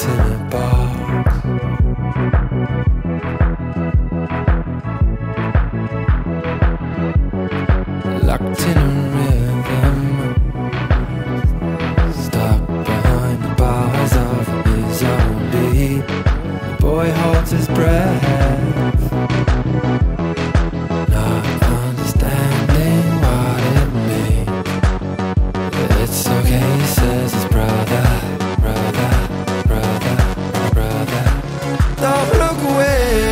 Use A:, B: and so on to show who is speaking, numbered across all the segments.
A: in a box. Locked in a rhythm, stuck behind the bars of his own beat. The boy holds his breath, not understanding what it means. It's okay, he says his brother, brother, brother, brother. Don't look away.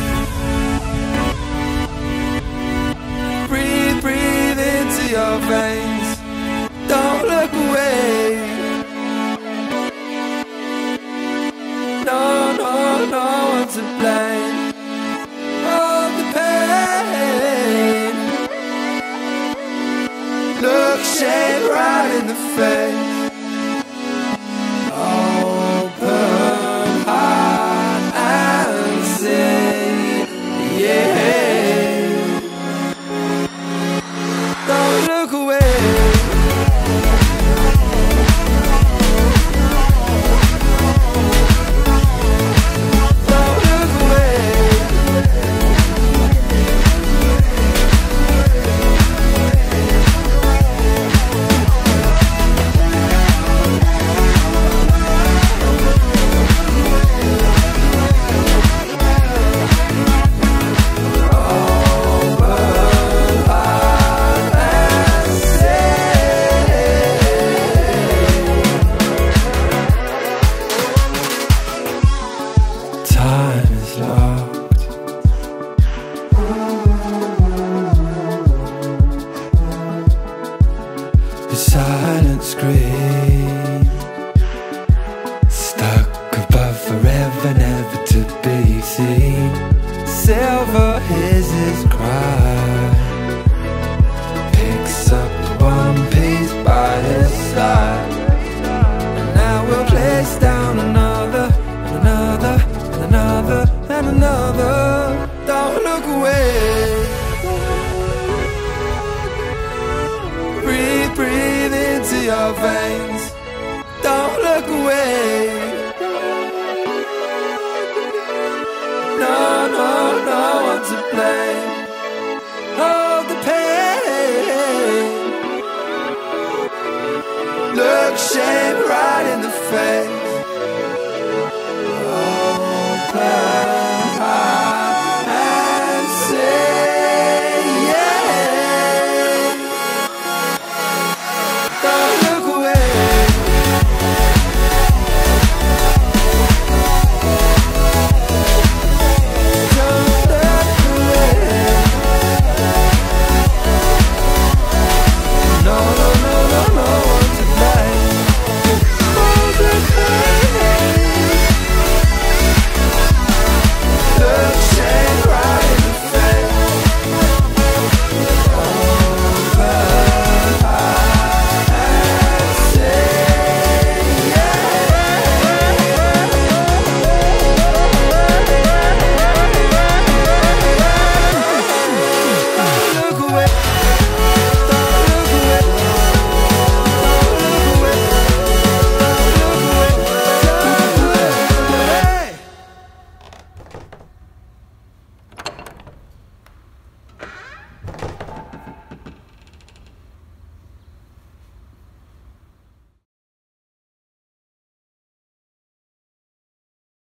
A: Breathe, breathe into your veins. Don't look away. No, no, no one to blame. All the pain. Look shame right in the face. Open heart and say, yeah. Don't look away. Don't look away. Time is locked. Your silent scream, stuck above forever, never to be seen. Silver is his cry, picks up one piece by his side, and now we'll place down another, and another, and another, and another. Don't look away. Breathe, breathe into your veins. Don't look away. No, no, no one to blame. Hold the pain. Look shame right in the face.